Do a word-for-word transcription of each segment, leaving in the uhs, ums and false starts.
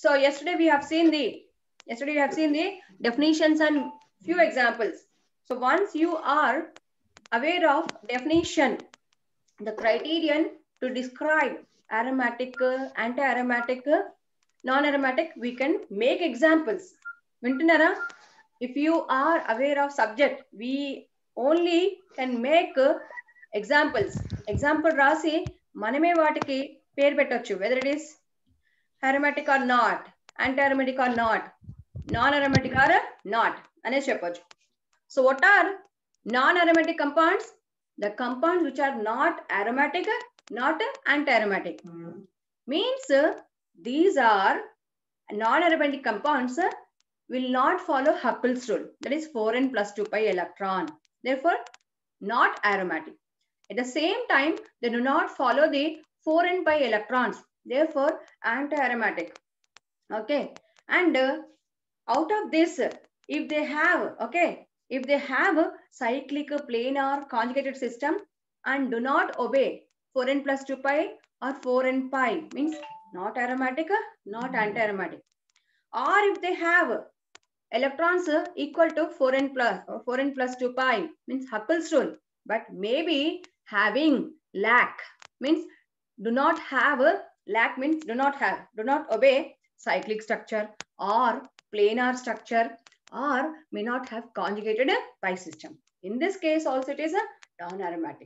So yesterday we have seen the yesterday we have seen the definitions and few examples. So once you are aware of definition, the criterion to describe aromatic, uh, anti-aromatic, uh, non-aromatic, we can make examples. Vintunara, if you are aware of subject, we only can make uh, examples. Example rasi maname vaatiki per pettochu, whether it is aromatic or not, anti-aromatic or not, non-aromatic or not ane cheppochu. So what are non-aromatic compounds? The compounds which are not aromatic, not anti-aromatic. Means uh, these are non-aromatic compounds uh, will not follow Huckel's rule. That is four n plus two pi electron. Therefore, not aromatic. At the same time, they do not follow the four n pi electrons. Therefore, anti-aromatic. Okay. And uh, out of this, if they have, okay, if they have a cyclic planar conjugated system and do not obey four n plus two pi or four n pi, means not aromatic, not anti-aromatic. Or if they have electrons equal to four n plus four n plus two pi, means Huckel's rule, but maybe having lack, means do not have a lack, means do not have, do not obey cyclic structure or planar structure, or may not have conjugated pi system. In this case also it is a non-aromatic.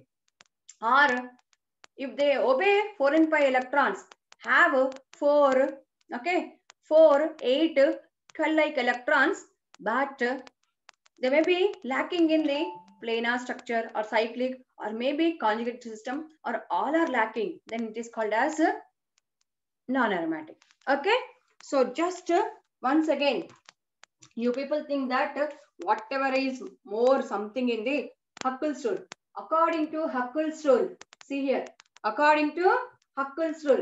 Or if they obey four n pi electrons, have four, okay, four, eight, twelve like electrons, but they may be lacking in the planar structure or cyclic or maybe conjugate system, or all are lacking, then it is called as non-aromatic. Okay, so just uh, once again, you people think that uh, whatever is more something in the Huckel's rule. According to Huckel's rule, see here, according to Huckel's rule,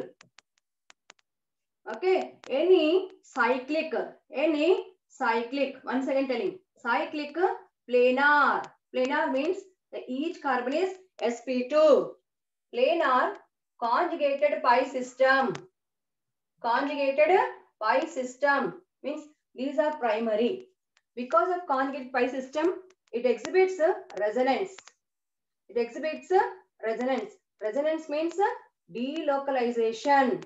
okay, any cyclic, any cyclic, once again telling, cyclic planar. Planar means the each carbon is s p two. Planar conjugated pi system. Conjugated pi system means these are primary. Because of conjugate pi system, it exhibits a resonance. It exhibits a resonance. Resonance means a delocalization.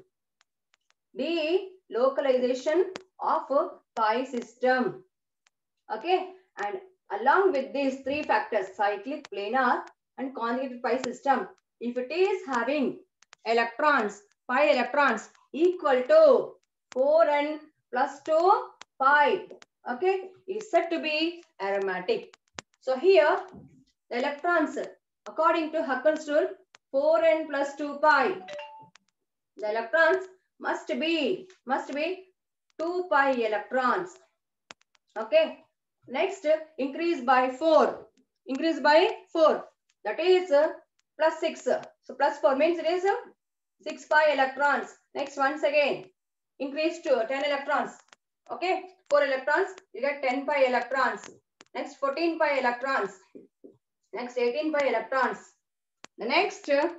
Delocalization of a pi system. Okay, and along with these three factors, cyclic, planar, and conjugated pi system, if it is having electrons, pi electrons equal to four n plus two pi, okay, is said to be aromatic. So here, the electrons, according to Huckel's rule, four n plus two pi, the electrons must be, must be two pi electrons. Okay. Next, increase by four. Increase by four. That is uh, plus six. So plus four means it is uh, six pi electrons. Next, once again, increase to ten electrons. Okay. four electrons, you get ten pi electrons. Next, fourteen pi electrons. Next, eighteen pi electrons. The next, uh,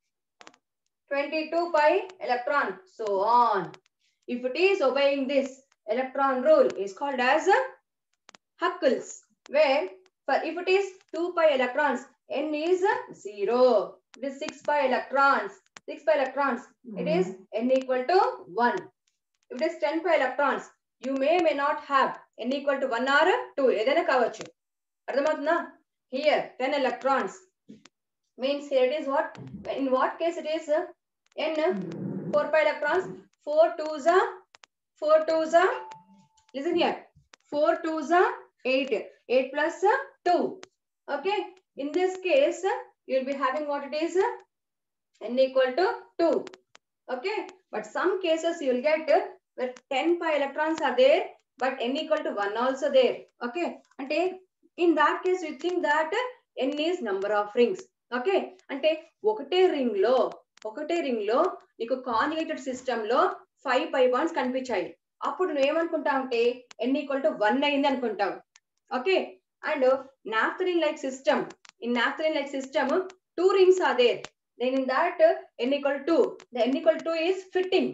twenty-two pi electron. So on. If it is obeying this electron rule, is called as uh, Huckel's, where for if it is two pi electrons, n is zero. It is six pi electrons. six pi electrons, it is n equal to one. If it is ten pi electrons, you may may not have n equal to one or two. Edaina kavachu. Ardhamathuna? Here ten electrons means here it is what? In what case it is uh, n four pi electrons? four twos are four twos are. Listen here. four twos are eight. eight plus two. Okay. In this case, you will be having what it is? N equal to two. Okay. But some cases you will get where ten pi electrons are there, but n equal to one also there. Okay. And in that case, you think that n is number of rings. Okay. And ఒకటే ring లో ఒకటే ring లో నీకు conjugated system లో five pi bonds కనిపించాయి. అప్పుడు నువ్వు ఏమనుకుంటావు అంటే n equal to one అయింది అనుకుంటావు. Okay. And naphthalene like system, in naphthalene like system, two rings are there. Then in that n equal to two, the n equal to two is fitting.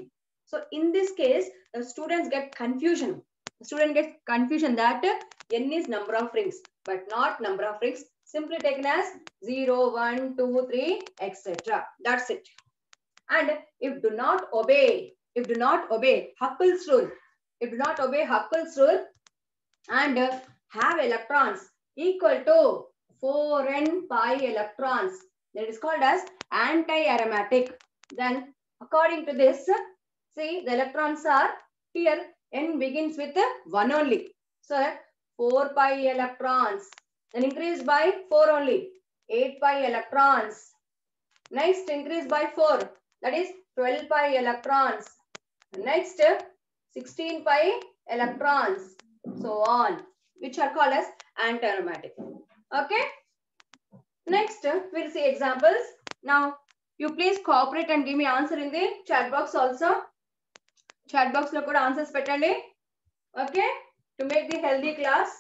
So in this case, the students get confusion. The student gets confusion that n is number of rings, but not number of rings. Simply taken as zero, one, two, three, et cetera. That's it. And if do not obey, if do not obey Hubble's rule, if do not obey Hubble's rule and have electrons equal to four n pi electrons, that is called as anti-aromatic. Then according to this, see the electrons are here, n begins with one only. So four pi electrons, then increase by four only, eight pi electrons. Next increase by four, that is twelve pi electrons. Next sixteen pi electrons, so on, which are called as anti-aromatic. Okay. Next we'll see examples. Now you please cooperate and give me answer in the chat box also. Chat box lo kuda answers pettandi. Okay, to make the healthy class.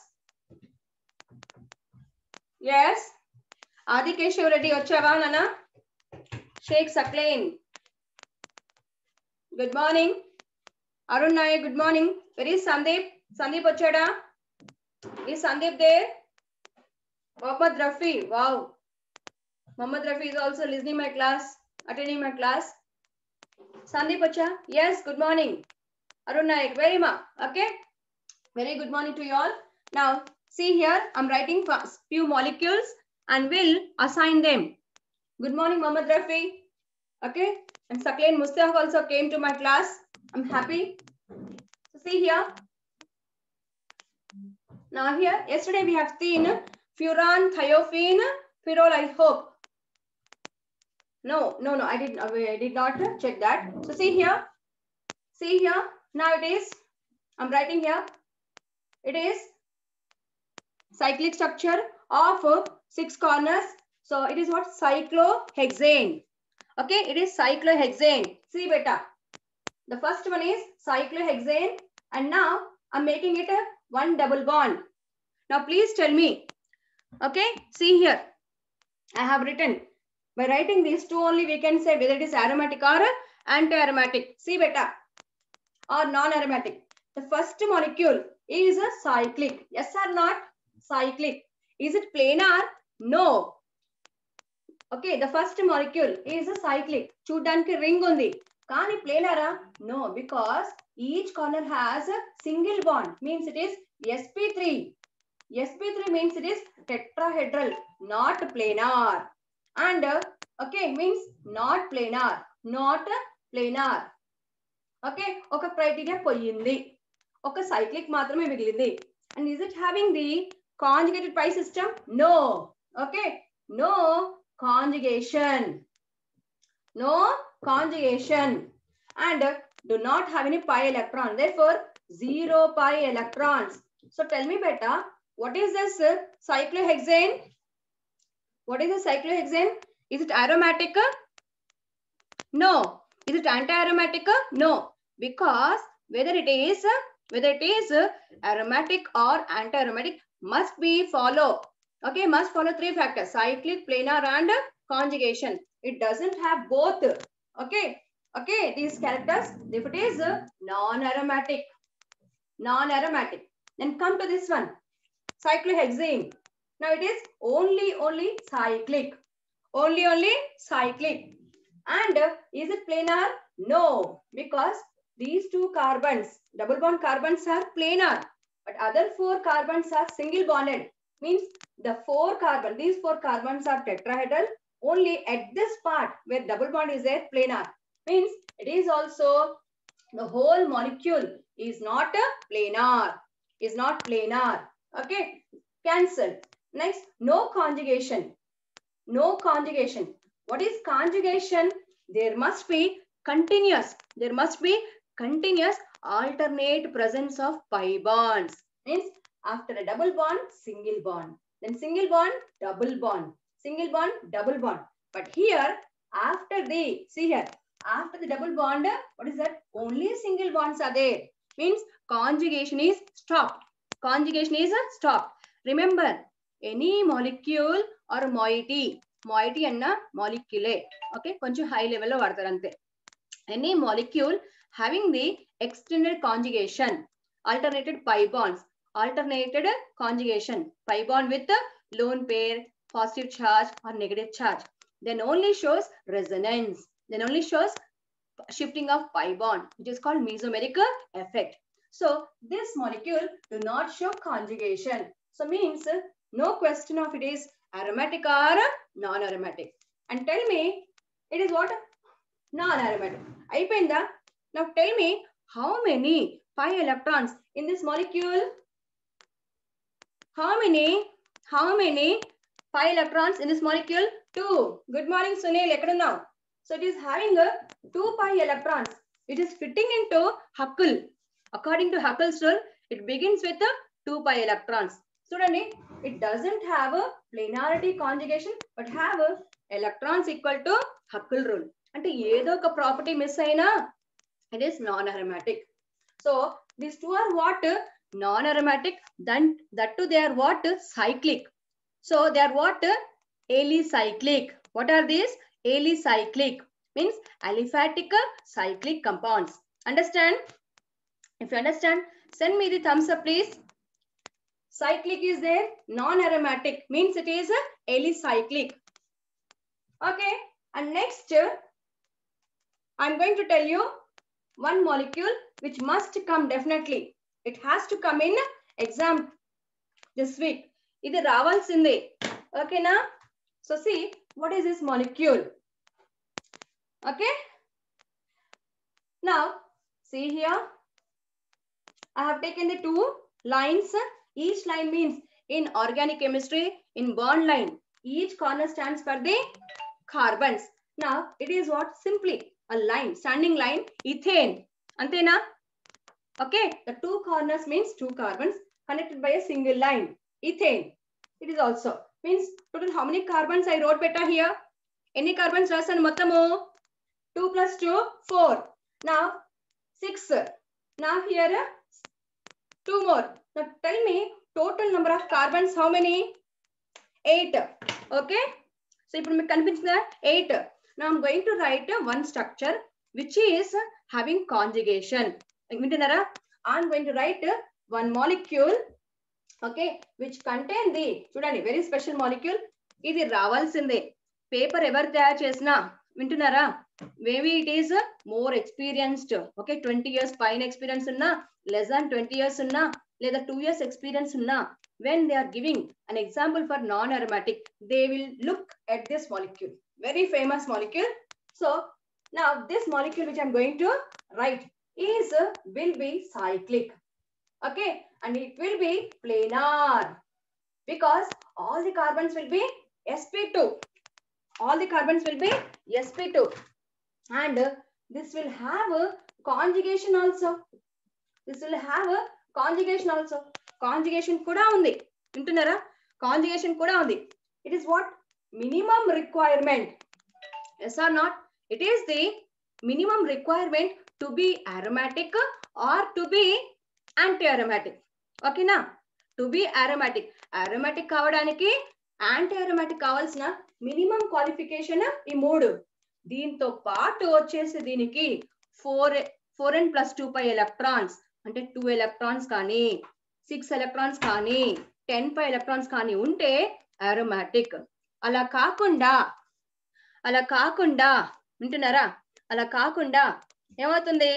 Yes. Adi Keshav Reddy vachava nana. Sheikh Saklain. Good morning. Arun Nayak, good morning. Where is Sandeep? Sandeep vachada? Is Sandeep there? Mohammad Rafi. Wow. Mohammad Rafi is also listening my class, attending my class. Sandeep vacha? Yes, good morning. Arun Nayak, very much. Okay. Very good morning to you all. Now, see here, I'm writing few molecules and will assign them. Good morning, Mohammad Rafi. Okay. And Saklain Mustaq also came to my class. I'm happy. So see here. Now here, yesterday we have seen furan, thiophene, pherol, I hope. No, no, no, I did, I did not check that. So see here. See here. Now it is, I'm writing here. It is cyclic structure of six corners. So it is what? Cyclohexane. Okay, it is cyclohexane. See beta. The first one is cyclohexane and now I'm making it a one double bond. Now please tell me. Okay, see here. I have written. By writing these two only we can say whether it is aromatic or anti-aromatic. See beta. Or non-aromatic. The first molecule is a cyclic. Yes or not? Cyclic. Is it planar? No. Okay, the first molecule is a cyclic. Chudanki ring undi. Kani planara? No, because each corner has a single bond. Means it is S P three. S P three means it is tetrahedral, not planar. And okay, means not planar, not planar. Okay, oka criteria poyindi. Oka cyclic matrame migilindi. And is it having the conjugated pi system? No. Okay, no conjugation. No conjugation. And do not have any pi electron. Therefore, zero pi electrons. So tell me beta, what is this cyclohexane? What is the cyclohexane? Is it aromatic? No. Is it anti-aromatic? No. Because whether it is whether it is aromatic or anti-aromatic must be follow. Okay, must follow three factors: cyclic, planar, and conjugation. It doesn't have both. Okay. Okay, these characters, if it is non-aromatic, non-aromatic. Then come to this one, cyclohexane. Now it is only, only cyclic. Only, only cyclic. And is it planar? No, because these two carbons, double bond carbons are planar, but other four carbons are single bonded. Means the four carbon, these four carbons are tetrahedral. Only at this part where double bond is there, planar. Means it is also the whole molecule is not a planar. Is not planar. Okay, cancel. Next, no conjugation. No conjugation. What is conjugation? There must be continuous. There must be continuous alternate presence of pi bonds. Means after a double bond, single bond. Then single bond, double bond. Single bond, double bond. But here, after the, see here, after the double bond, what is that? Only single bonds are there. Means conjugation is stopped. Conjugation is stopped. Remember, any molecule or moiety, moiety and molecule. Okay, konchu high level lo vartarante. Any molecule having the extended conjugation, alternated pi bonds, alternated conjugation, pi bond with the lone pair, positive charge or negative charge, then only shows resonance, then only shows shifting of pi bond, which is called mesomeric effect. So this molecule do not show conjugation. So means no question of it is aromatic or non-aromatic. And tell me, it is what? Non-aromatic. Aipenda. Now tell me how many pi electrons in this molecule? How many? How many pi electrons in this molecule? Two. Good morning, Sunil. Ekkadunnav? So it is having a two pi electrons. It is fitting into Huckel. According to Huckel's rule, it begins with a two pi electrons. So it doesn't have a planarity conjugation, but have a electrons equal to Huckel rule. And yedo ka property miss aina, it is non-aromatic. So these two are what? Non-aromatic. Then that too they are what? Cyclic. So they are what? Alicyclic. What are these? Alicyclic means aliphatic cyclic compounds. Understand? If you understand, send me the thumbs up, please. Cyclic is there. Non-aromatic means it is alicyclic. Okay. And next, I'm going to tell you one molecule which must come definitely. It has to come in exam this week. Idi ravalsinde. Okay na? So see, what is this molecule? Okay. Now, see here. I have taken the two lines. Each line means in organic chemistry, in bond line, each corner stands for the carbons. Now, it is what? Simply a line, standing line, ethane. Antena? Okay. The two corners means two carbons connected by a single line. Ethane. It is also. Means total how many carbons I wrote better here? Any carbons rasan mottamo? two plus two, four. Now, six. Now here, two more. Now tell me total number of carbons how many? eight. Okay. So if you convince that eight. Now I'm going to write one structure which is having conjugation. I'm going to write one molecule. Okay, which contain the chudani very special molecule. Idi ravalsinde. Paper ever tayar chesna vintunara. Maybe it is more experienced. Okay, twenty years fine experience unna, less than twenty years unna, leda two years experience unna. When they are giving an example for non-aromatic, they will look at this molecule. Very famous molecule. So now this molecule which I'm going to write is will be cyclic. Okay, and it will be planar because all the carbons will be s p two. All the carbons will be s p two. And this will have a conjugation also. This will have a conjugation also. Conjugation kuda undi. Intunara? Conjugation kuda undi. It is what? Minimum requirement. Yes or not? It is the minimum requirement to be aromatic or to be anti-aromatic. Okay na? To be aromatic. Aromatic kavadaniki anti-aromatic kavalsina minimum qualification ఈ మూడు. దీంతో పాటు వచ్చేసి దీనికి four four and plus two pi electrons అంటే two electrons కానీ six electrons కానీ ten pi electrons కానీ ఉంటే అరోమాటిక్. అలా కాకుండా అలా కాకుండా వింటున్నారా? అలా కాకుండా ఏమవుతుంది?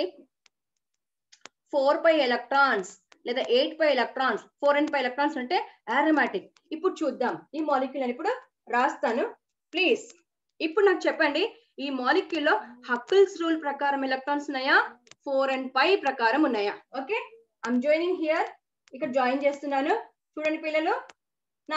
ఫోర్ పై ఎలక్ట్రాన్స్ లేదా eight pi electrons four and pi electrons అంటే అరోమాటిక్. ఇప్పుడు చూద్దాం ఈ మాలిక్యూల్ అని ఇప్పుడు రాస్తాను ప్లీజ్. ఇప్పుడు నాకు చెప్పండి ఈ మాలిక్యూల్ లో హక్కుల్స్ రూల్ ప్రకారం ఎలక్ట్రాన్స్ ఉన్నాయా, ఫోర్ అండ్ పై ప్రకారం ఉన్నాయా? Okay, I'm joining here. ఇక్కడ జాయిన్ చేస్తున్నాను. చూడండి పిల్లలు. నా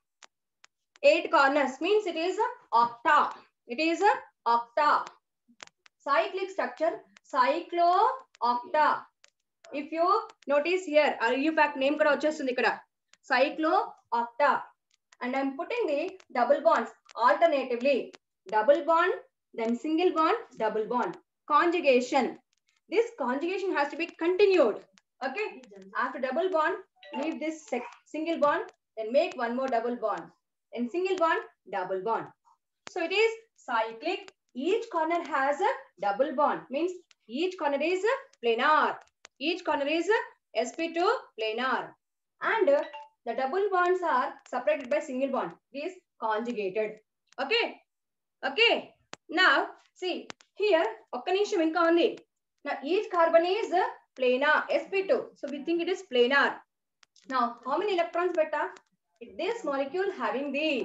eight corners means it is octa. It is octa. Cyclic structure cyclo octa. If you notice here you fact name కూడా వచ్చేస్తుంది ఇక్కడ cyclo octa. And I'm putting the double bonds alternatively. Double bond, then single bond, double bond. Conjugation. This conjugation has to be continued. Okay. After double bond, leave this single bond, then make one more double bond. Then single bond, double bond. So it is cyclic. Each corner has a double bond. Means Each corner is planar. Each corner is s p two planar. And the double bonds are separated by single bond. It is conjugated. Okay. Okay. Now, see here, occanisham inka undi. Now, each carbon is planar, s p two. So, we think it is planar. Now, how many electrons beta? This molecule having the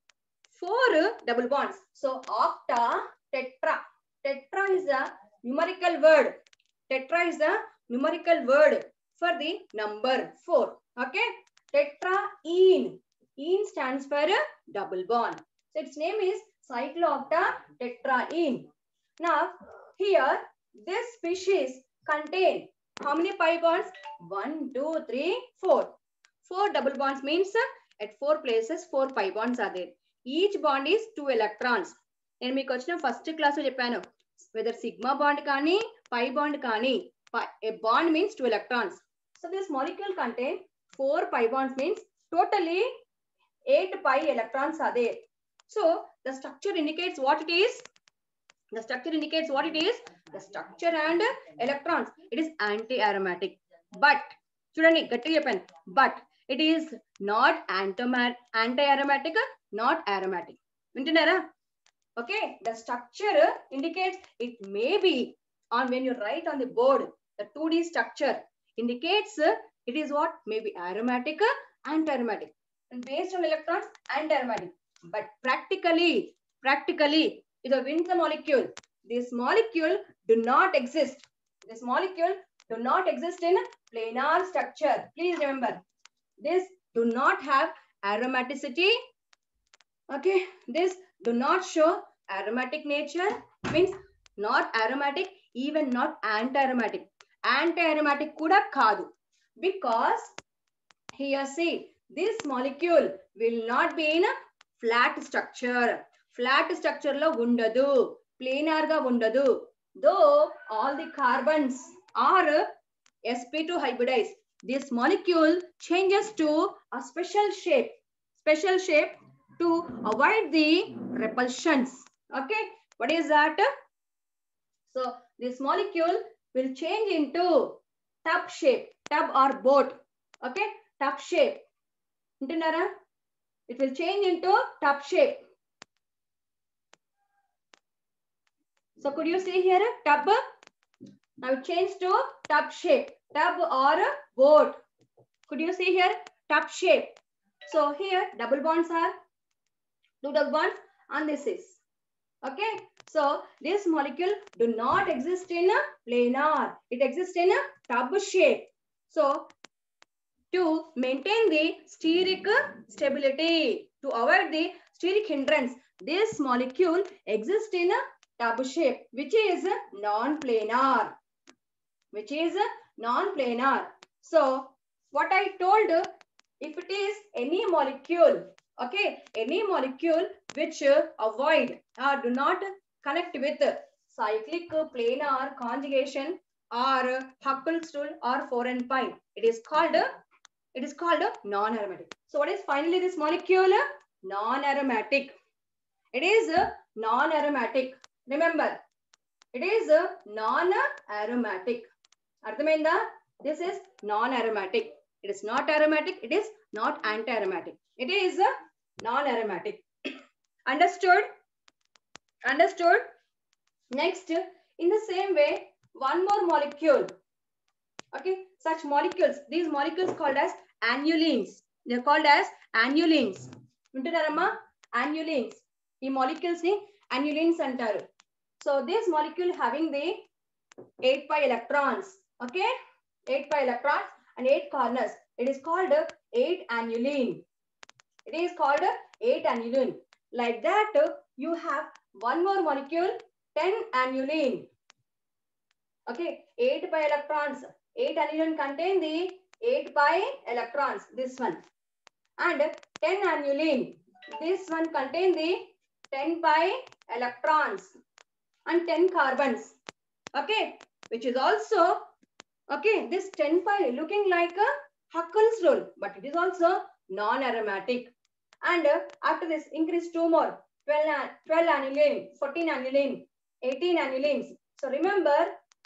four double bonds. So, octa, tetra. Tetra is the numerical word. Tetra is the numerical word for the number four. Okay. Tetraene. Ene stands for double bond. So, its name is cyclooctatetraene. Now, here, this species contain how many pi bonds? One, two, three, four. Four double bonds means at four places, four pi bonds are there. Each bond is two electrons. And me question first class cheppanu. Whether sigma bond kani, pi bond kani. A bond means two electrons. So this molecule contain four pi bonds means totally eight pi electrons are there. So the structure indicates what it is. The structure indicates what it is. The structure and electrons. It is anti-aromatic. But, chudandi, gatti cheppan. But it is not anti-aromatic, not aromatic. Vintunara? Okay. The structure indicates it may be on when you write on the board, the two D structure indicates it is what? Maybe aromatic, anti-aromatic. And based on electrons, anti-aromatic. But practically, practically, is a Windsor molecule. This molecule do not exist. This molecule do not exist in planar structure. Please remember, this do not have aromaticity. Okay, this do not show aromatic nature. Means not aromatic, even not anti-aromatic. Anti-aromatic kuda kaadu. Because here see, this molecule will not be in a flat structure. Flat structure lo undadu. Planar ga undadu. Though all the carbons are s p two hybridized, this molecule changes to a special shape. Special shape to avoid the repulsions. Okay. What is that? So this molecule will change into tub shape. Tub or boat. Okay. Tub shape. It will change into tub shape. So could you see here tub? Now it changed to tub shape. Tub or boat. Could you see here tub shape? So here double bonds are two double bonds and this is. Okay. So this molecule do not exist in a planar. It exists in a tub shape. So to maintain the steric stability, to avoid the steric hindrance, this molecule exists in a tub shape, which is non-planar. Which is non-planar. So, what I told, if it is any molecule, okay, any molecule which avoid or do not connect with cyclic planar conjugation or Huckel's rule or four and pi, it is called it is called non-aromatic. So, what is finally this molecule? Non-aromatic. It is non-aromatic. Remember, it is non-aromatic. Arthamainda? This is non-aromatic. It is not aromatic. It is not anti-aromatic. It is non-aromatic. Understood? Understood? Next, in the same way, one more molecule. Okay, such molecules. These molecules called as annulines. They are called as annulines. Untunarama? Annulines. These molecules ni annulines antaru. So this molecule having the eight pi electrons. Okay, eight pi electrons and eight corners. It is called eight annuline. It is called eight annuline. Like that, you have one more molecule, ten annuline. Okay, eight pi electrons. eight annuline contain the eight pi electrons. This one. And ten annuline. This one contain the ten pi electrons and ten carbons. Okay, which is also, okay, this ten pi looking like a Huckel's rule, but it is also non-aromatic. And uh, after this, increase two more, twelve, twelve annuline, fourteen annuline, eighteen annulines. So remember,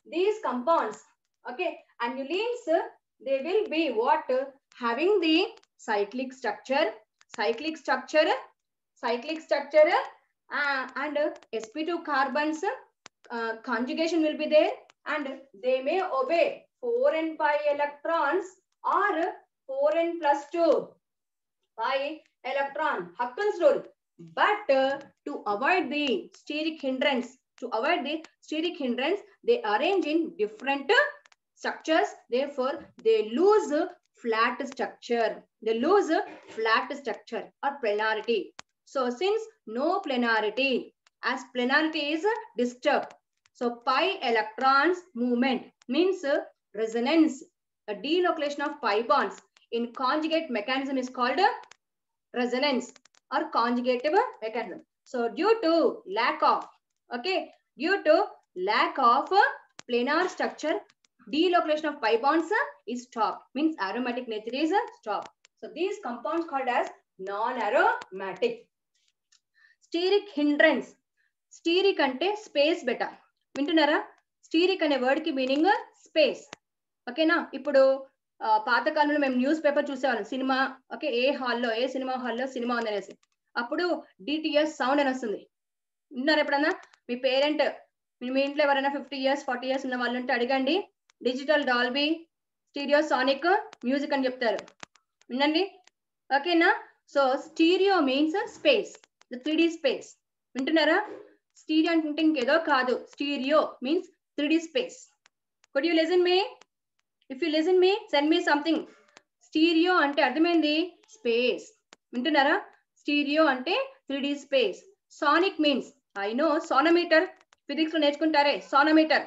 these compounds, okay, annulenes, they will be what? Having the cyclic structure, cyclic structure, cyclic structure, uh, and s p two carbons uh, conjugation will be there, and they may obey four n pi electrons or four n plus two pi electron, Huckel's rule. But uh, to avoid the steric hindrance, to avoid the steric hindrance, they arrange in different structures. Therefore, they lose flat structure. They lose flat structure or planarity. So, since no planarity, as planarity is disturbed, so pi electrons movement means resonance, a delocalization of pi bonds in conjugate mechanism is called resonance or conjugative mechanism. So due to lack of, okay, due to lack of planar structure, delocalization of pi bonds is stopped, means aromatic nature is stopped. So these compounds called as non-aromatic. Steric hindrance. Steric ante space beta. వింటున్నారా? Steric అనే word కి meaning space. ఓకేనా? ఇప్పుడు పాతకాలంలో మేము news paper చూసేవాళ్ళం, cinema, okay, ఏ హాల్లో, ఏ సినిమా హాల్లో సినిమా ఉందనేసి, అప్పుడు డిటిఎస్ సౌండ్ అని వస్తుంది. విన్నారు ఎప్పుడన్నా? మీ పేరెంట్, మీ ఇంట్లో ఎవరైనా ఫిఫ్టీ ఇయర్స్ ఫార్టీ ఇయర్స్ ఉన్న వాళ్ళు ఉంటే అడగండి, digital Dolby stereo sonic music అని చెప్తారు. వినండి, ఓకేనా? So stereo means space, the three D space. వింటున్నారా? స్టీరియో అంటే ఇంకేదో కాదు, stereo means three D space. Could you listen me? If you listen me, send me something. Stereo అంటే అర్థమైంది స్పేస్. వింటున్నారా? స్టీరియో అంటే three D space. Sonic means, I know, sonometer, physics లో నేర్చుకుంటారే sonometer.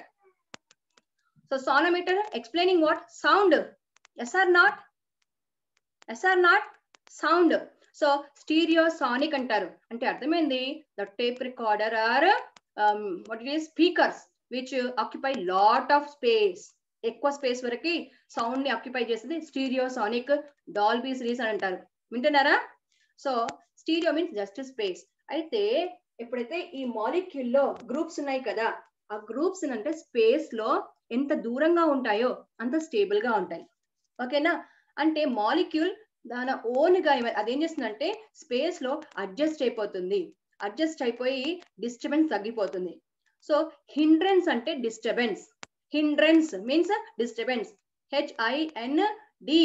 So sonometer explaining what? Sound. Yes or not? Yes or not? Sound. So stereo sonic అంటారు అంటే అర్థమైంది, the tape recorder or what it is speakers which occupy lot of space. ఎక్కువ space వరకు sound ని occupy చేస్తుంది stereo sonic, Dolby series అని అంటారు. వింటున్నారా? So stereo means just space. అయితే ఎప్పుడైతే ఈ మాలిక్యూల్ లో గ్రూప్స్ ఉన్నాయి కదా, ఆ గ్రూప్స్ అంటే స్పేస్ లో ఎంత దూరంగా ఉంటాయో అంత స్టేబుల్ గా ఉంటాయి. ఓకేనా? అంటే మాలిక్యూల్ దాని ఓన్ గా అదేం చేస్తుందంటే స్పేస్ లో అడ్జస్ట్ అయిపోతుంది. అడ్జస్ట్ అయిపోయి డిస్టర్బెన్స్ తగ్గిపోతుంది. సో హిండ్రెన్స్ అంటే disturbance. Hindrance means disturbance. H I N D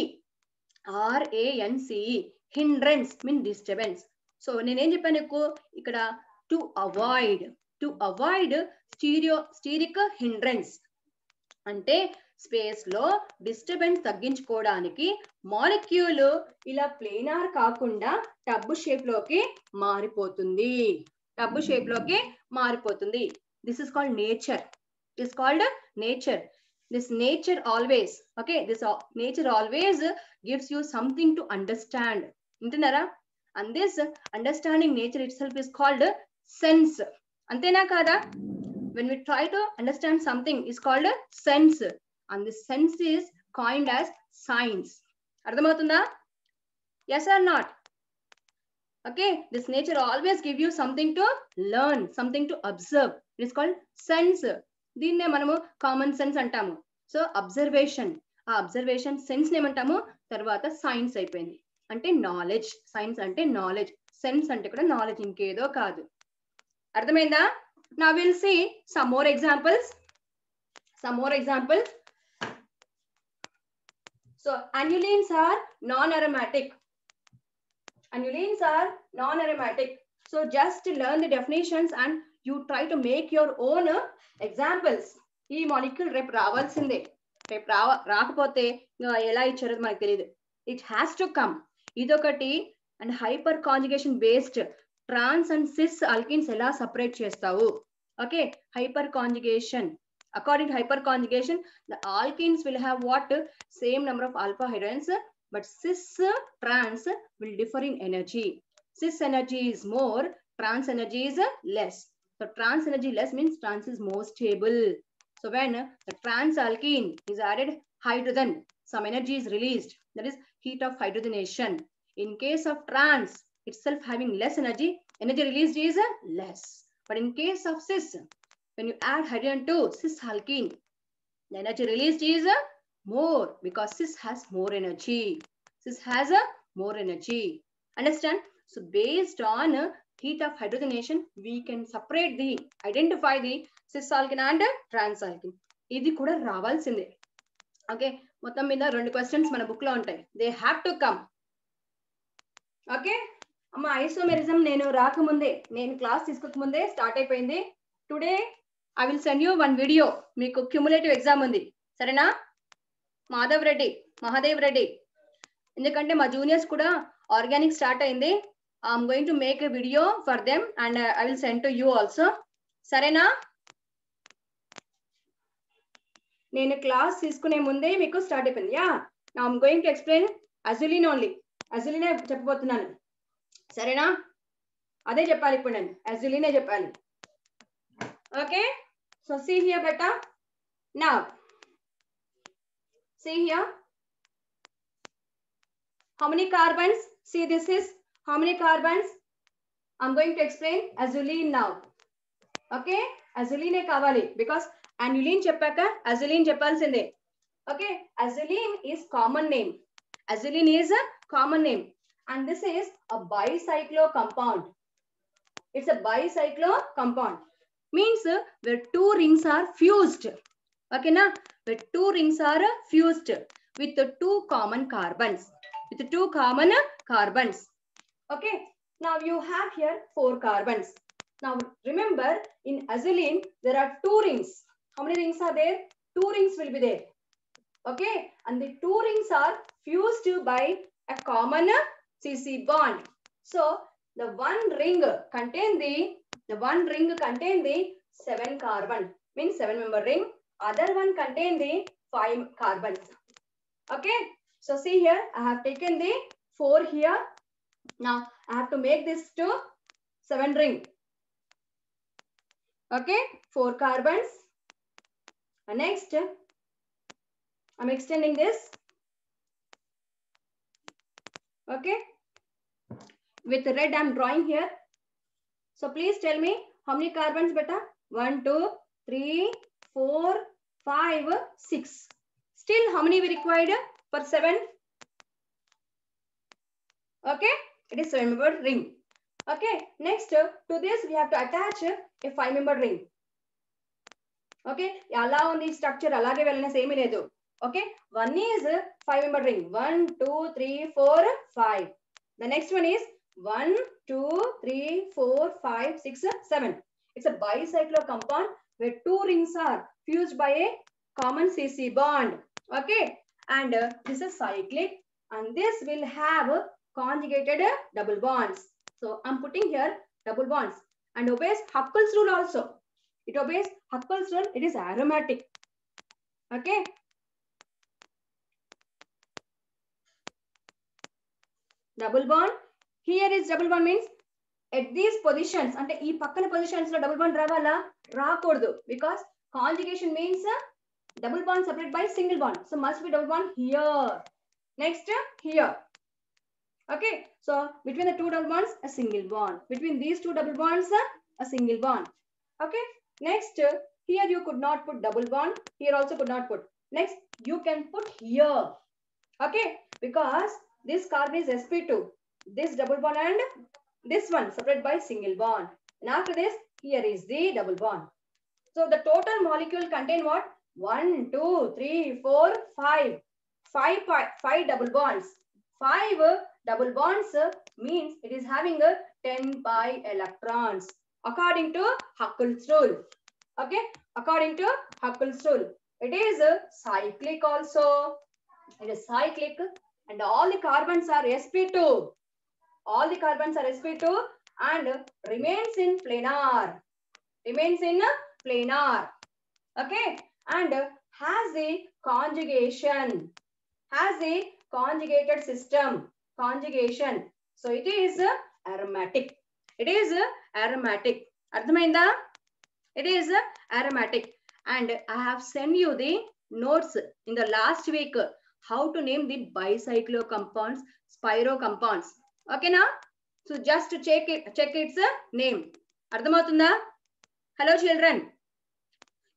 R A N C E. Hindrance mean disturbance. So నేనేం చెప్పాను ఎక్కువ ఇక్కడ? To avoid, to avoid stereo steric hindrance అంటే స్పేస్ లో డిస్టర్బెన్స్ తగ్గించుకోవడానికి మాలిక్యూల్ ఇలా ప్లేనార్ కాకుండా టబ్ షేప్ లోకి మారిపోతుంది. టబ్ షేప్ లోకి మారిపోతుంది. This is called nature. It is called nature. This nature always, okay, this nature always gives you something to understand. వింటున్నారా? And this understanding nature itself is called sense. అంతేనా కాదా? when we try to understand something is called sense, and the sense is coined as science. ardhamautunda? Yes or not? Okay, this nature always give you something to learn, something to observe. It is called sense. దీన్నే మనము common sense అంటాము. So observation, ఆ observation sense ఏమంటాము? తర్వాత science అయిపోయింది. అంటే knowledge. Science అంటే knowledge, sense అంటే కూడా నాలెడ్జ్, ఇంకేదో కాదు. అర్థమైందా? Now we'll see some more examples. Some more examples. So annulenes are non-aromatic. Annulenes are non-aromatic. So just learn the definitions and you try to make your own examples. ఈ molecule రేపు రావాల్సిందే. రేపు రావ రాకపోతే ఎలా ఇచ్చారో మనకు తెలియదు. It has to come. ఇదొకటి. And hyper conjugation based trans and cis alkenes ఎలా సపరేట్ చేస్తావు? Okay, hyper conjugation. According to hyper conjugation, the alkenes will have what? Same number of alpha hydrogens, but cis trans will differ in energy. Cis energy is more, trans energy is less. So trans energy less means trans is more stable. So when the trans alkene is added hydrogen, some energy is released. That is heat of hydrogenation. In case of trans itself having less energy, energy released is less. But in case of cis, when you add hydrogen to cis alkene, The energy released is uh, more because cis has more energy. Cis has a uh, more energy. Understand? So based on uh, heat of hydrogenation, we can separate the, identify the cis alkene and trans alkene. Idi kuda ravalsinde. Okay, మొత్తం మీద రెండు questions మన book లో ఉంటాయి. They have to come. Okay, అమ్మ isomerism నేను రాకముందే, నేను క్లాస్ తీసుకోకముందే స్టార్ట్ అయిపోయింది. Today I will send you one video. మీకు క్యూములేటివ్ ఎగ్జామ్ ఉంది, సరేనా? మాధవ్ రెడ్డి, మహాదేవ్ రెడ్డి, ఎందుకంటే మా జూనియర్స్ కూడా ఆర్గానిక్ స్టార్ట్ అయింది. I'm going to make a video for them and I will send to you also, సరేనా? నేను క్లాస్ తీసుకునే ముందే మీకు స్టార్ట్ అయిపోయింది. యా, నా I'm going to explain azulene only. అజులినే చెప్పబోతున్నాను, సరేనా? అదే చెప్పాలి ఇప్పుడు, నేను అజులినే చెప్పాలి. ఓకే, సో సీ హియర్ బెటా. Now see here, how many carbons? See, this is how many carbons? I'm going to explain azulene now. Okay, azulene kavali because annuline cheppaka azulene cheppalsinde. Okay, azulene is common name. Azulene is a common name, and this is a bicyclo compound. It's a bicyclo compound, means uh, where two rings are fused. Okay na, where two rings are fused with the two common carbons, with the two common carbons. Okay, now you have here four carbons. Now remember, in azulene there are two rings. How many rings are there? Two rings will be there. Okay, and the two rings are fused by a common C C bond. So the one ring contain the the one ring contain the seven carbon, means seven member ring. Other one contain the five carbons. Okay, so see here, I have taken the four here. Now I have to make this to seven ring. Okay, four carbons. And next I'm extending this. Okay, with red I'm drawing here. So please tell me how many carbons beta? One, two, three, four, five, six. Still how many we required for seven? Okay, it is seven member ring. Okay, next to this we have to attach a five member ring. Okay, ala on the structure alage velina same ledu. Okay, one is five member ring. One, two, three, four, five. The next one is one, two, three, four, five, six, seven. It's a bicyclo compound where two rings are fused by a common C C bond. Okay, and uh, this is cyclic, and this will have conjugated uh, double bonds. So I'm putting here double bonds and obeys Huckel's rule also. It obeys Huckel's rule. It is aromatic. Okay. Double bond. Here is double bond means at these positions, ante ee pakkana positions lo double bond ravala raakodu, because conjugation means uh, double bond separated by single bond. So must be double bond here. Next uh, here. Okay, so between the two double bonds a single bond. Between these two double bonds uh, a single bond. Okay, next uh, here you could not put double bond. Here also could not put. Next you can put here. Okay, because this carbon is S P two. This double bond and this one separated by single bond. And after this, here is the double bond. So the total molecule contain what? One, two, three, four, five. Five, five double bonds. Five double bonds means it is having a ten pi electrons. According to Huckel's rule. Okay, according to Huckel's rule. It is cyclic also. It is cyclic, and all the carbons are S P two. All the carbons are S P two and remains in planar. Remains in planar. Okay, and has a conjugation. Has a conjugated system. Conjugation. So it is aromatic. It is aromatic. Ardhamainda? It is aromatic. And I have sent you the notes in the last week how to name the bicyclo compounds, spiro compounds. Okay na? So just to check it, check its name. Ardhamautunda? Hello children.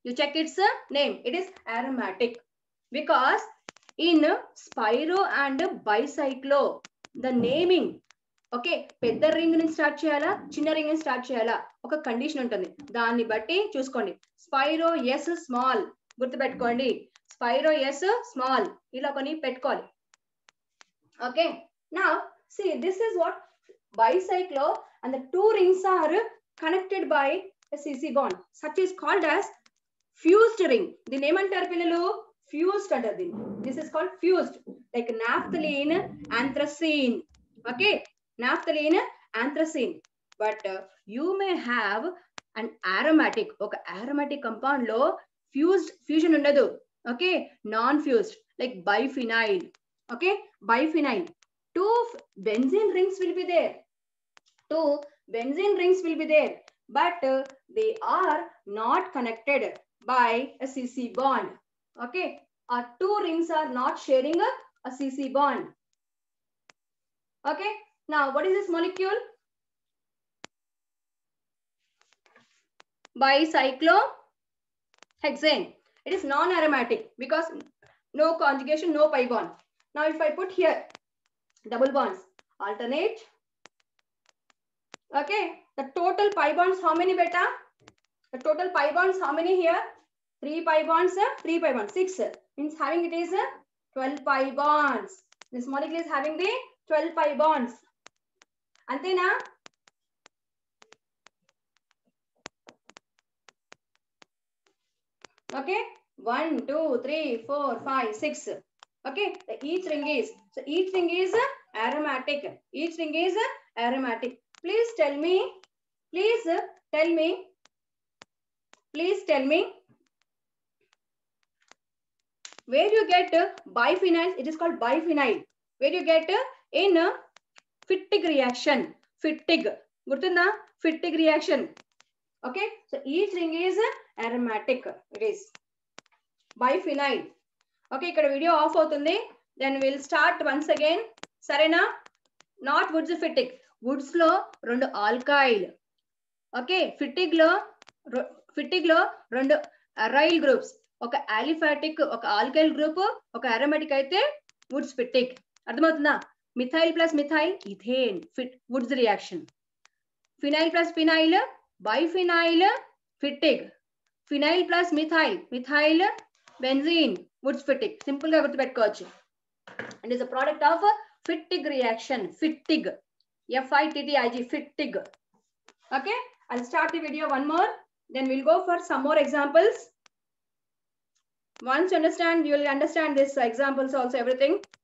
You check its uh, name. It is aromatic because in spiro and bicyclo, the naming, okay, పెద్ద ring ని start చేయాలా చిన్న ring ని start చేయాలా ఒక condition ఉంటుంది. దాన్ని బట్టి చూసుకోండి. స్పైరో ఎస్ స్మాల్ గుర్తుపెట్టుకోండి. స్పైరో ఎస్ స్మాల్ ఇలా కొన్ని పెట్టుకోవాలి. Okay, now see, this is what bicyclo, and the two rings are connected by a C C bond. Such is called as fused ring. The name antaru pillalu fused under the. This is called fused, like naphthalene, anthracene. Okay, naphthalene, anthracene. But uh, you may have an aromatic. Okay, aromatic compound lo fused fusion undadu. Okay, non-fused, like biphenyl. Okay, biphenyl. Two benzene rings will be there. Two benzene rings will be there, but uh, they are not connected by a C C bond. Okay, our two rings are not sharing a, a C C bond. Okay, now what is this molecule? Bicyclohexane. It is non-aromatic because no conjugation, no pi bond. Now if I put here double bonds, alternate. Okay, the total pi bonds how many beta? The total pi bonds how many here? Three pi bonds, three pi bonds, six. Means having it is twelve pi bonds. This molecule is having the twelve pi bonds. Antena? Okay, one, two, three, four, five, six. Okay, the each ring is, so each ring is aromatic. Each ring is aromatic. Please tell me, please tell me, please tell me, where you get biphenyl? It is called biphenyl. Where you get in Fittig reaction. Fittig. Gurtunda? Fittig reaction. Okay, so each ring is aromatic. It is biphenyl. Okay, ikkada video off avutundi. Then we'll start once again. Sarena? Not Woods Fittig. Woods lo rendu alkyl. Okay, Fittig lo Fittig lo rendu aryl groups. ఒక aliphatic, ఒక alkyl group, ఒక aromatic అయితే Woods Fittig. అర్థమవుతుందా? Methyl plus methyl ethane, Fit Woods reaction. Phenyl plus phenyl biphenyl Fittig. Phenyl plus methyl methyl benzene Woods Fittig. Simple గా గుర్తుపెట్టుకోవచ్చు. And is a product of Fittig reaction. Fittig, F I T T I G, Fittig. Okay, I'll start the video one more, then we'll go for some more examples. Once you understand, you will understand this examples also, everything.